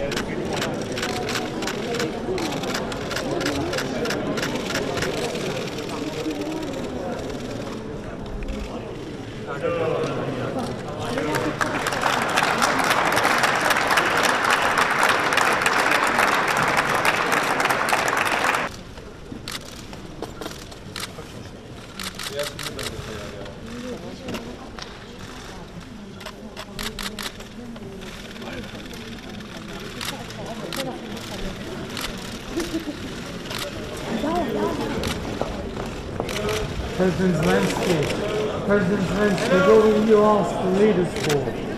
President's landscape. President's landscape. What will you ask the leaders for?